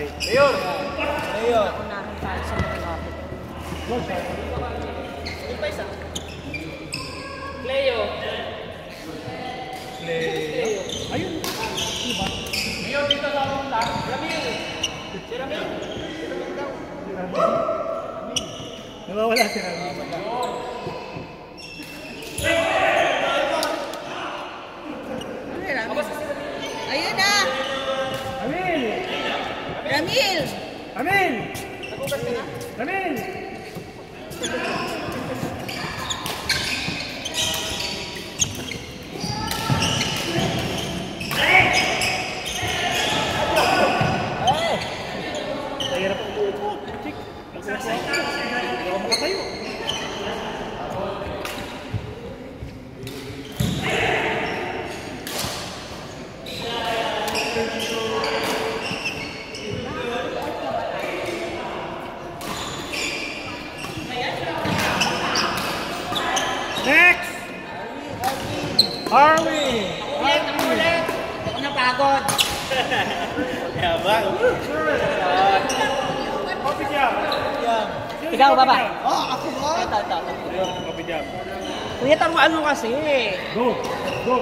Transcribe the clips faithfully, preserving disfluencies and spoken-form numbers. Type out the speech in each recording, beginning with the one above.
Mayor! Mayor! Unahin tayo sa mga kapit. Yung pa isa? Cleo! Cleo! Ayun! Diba? Mayor, dito sa punta. Ramil! Si Ramil? Si Ramil daw. Si Ramil? Nawawala si Ramil. Ayun na! Ramil! Ramil! Ramil! Nagugas ka na? Ramil! Mahirap ang buo mo. Chik. Hindi ako makatayo. Next! Harvey! Ulit! Ako ulit! Ako napagod! Yabang! Coffee jam! Ikaw, baba? Oh, ako ba? Ito, ito, ito. Coffee jam. Kuya, taruan mo kasi. Go! Go!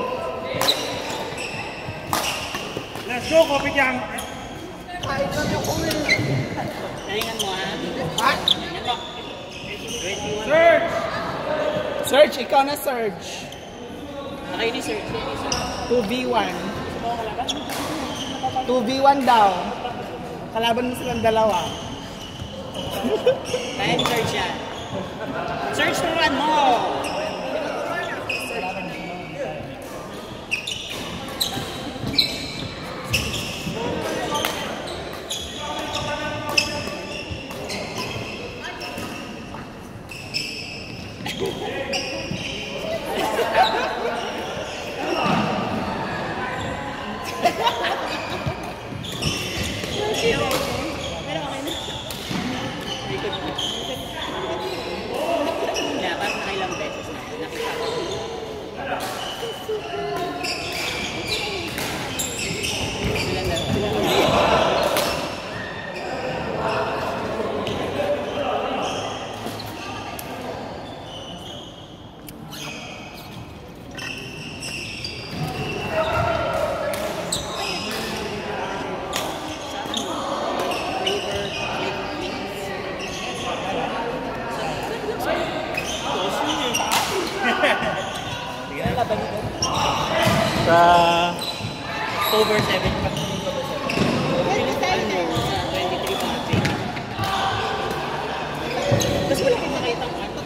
Let's go, coffee jam! Kahit lang yung ulit. Talingan mo, ha? Ha? Search! Surge, ikaw na Surge. Okay ni Surge. two v one. two v one daw. Kalaban mo silang dalawa. Kaya ni Surge yan. Surge, turuan mo! Sa over seven pa. Tapos wala kang nakita ang ato.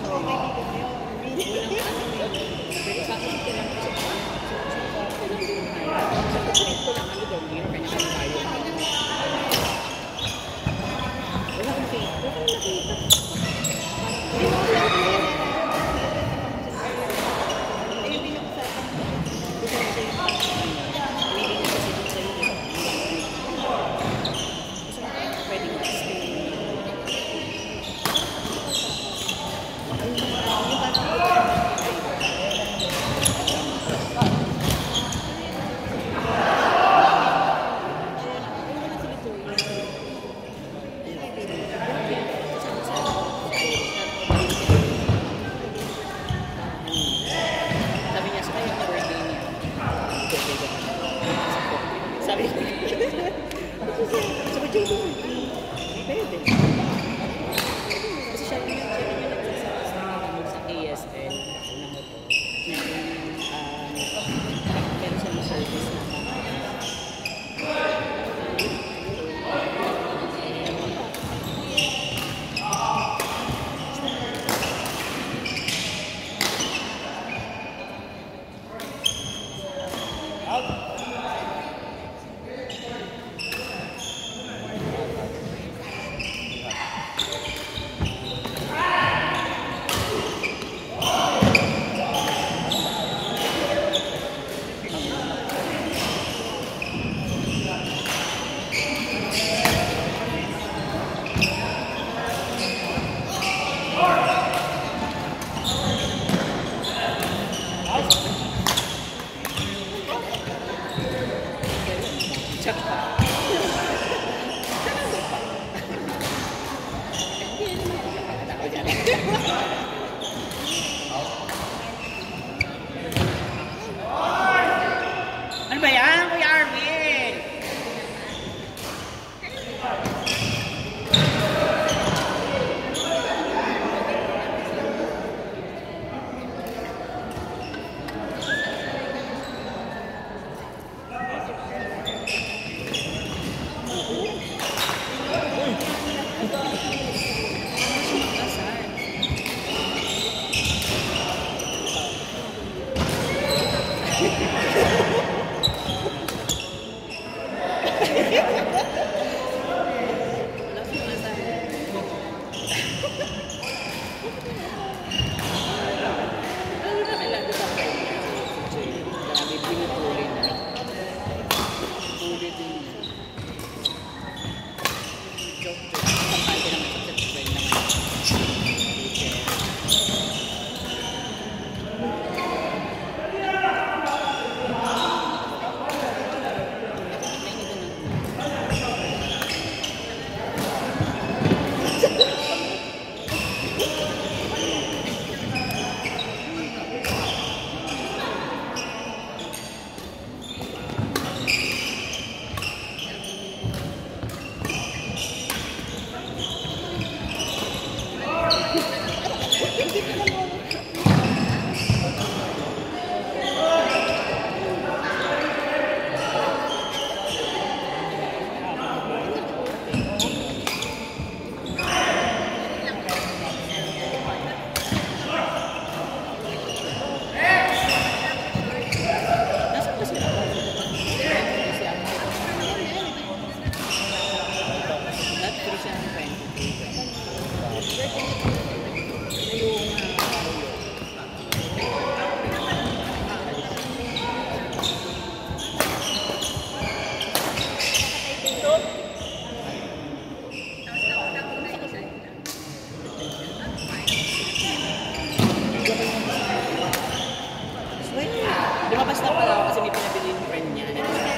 Lumabas na pala ako kasi may pinabili yung friend niya.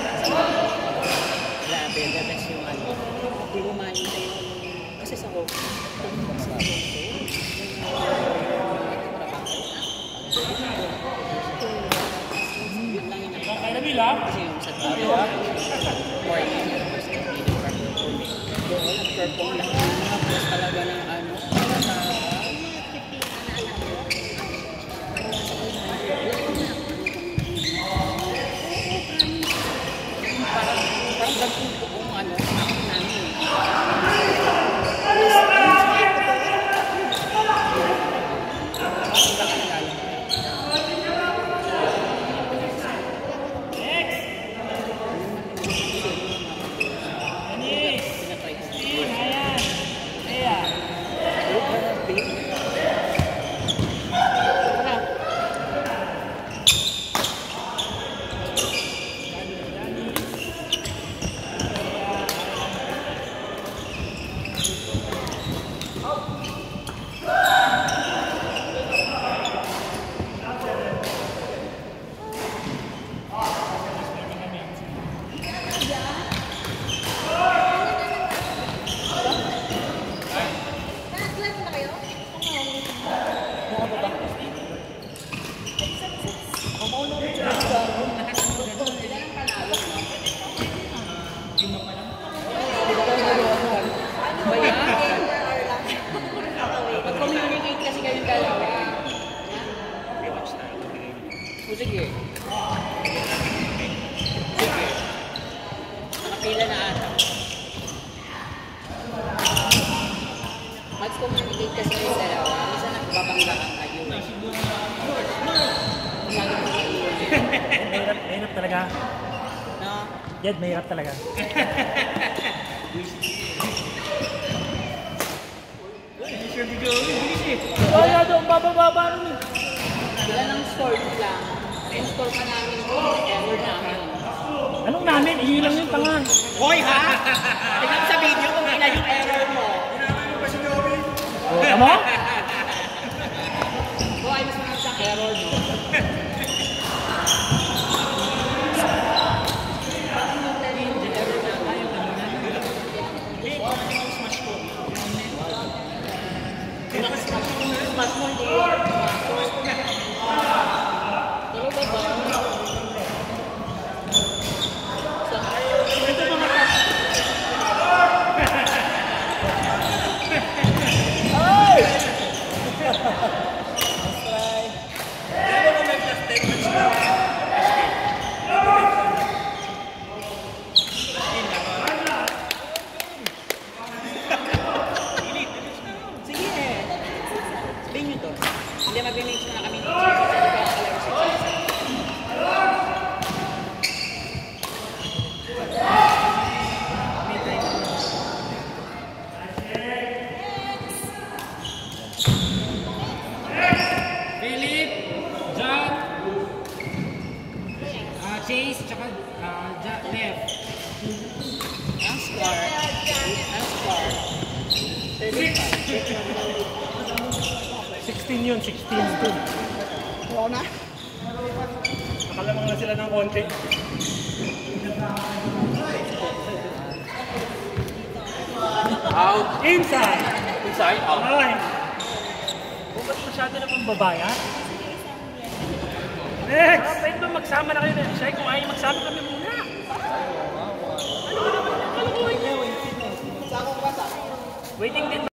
Grabe, the best yung ano. Hindi ko makita yung... Kasi sa work. Yun lang yung nakita. Kaya nabila? Kasi yung sa tao. Morning. Doon, nag-perform lang. Tapos talaga ng ano. Sa... Parang gantong buong ano, namin. Mag-communicate kasi kayo dalawa. O sige. Sige. Nakapila na ata. Mag-communicate kasi kayo dalawa. Minsan nagbabanggaan kayo. Mahirap, mahirap talaga. No? Jed, mahirap talaga. Kaya doon, bababa nun eh. Sila ng store nila. In-store pa namin yung error namin. Anong namin? Iyon lang yung tanga. Hoy ha! Tingnan sa video kung ilan yung error mo. O, tama? Kung ayos mo lang sa error mo. Mas mo hindi. Talaga ba? Ito mga Ay! Hindi, mag-remake na kami dito. Sa Philip, John, uh, Chase, tsaka uh, Jack, left. ang score. Ang score. sixteen yun, sixteen. Oo na. Nakalamang na sila ng konti. Out. Inside. Inside? Out. Ay. Kung ba't masyado namang babayan? Next! Ah, pwede ba magsama na kayo na siya? Kung ayaw magsama kami muna. Ano ka naman? Ano ko? Waiting din.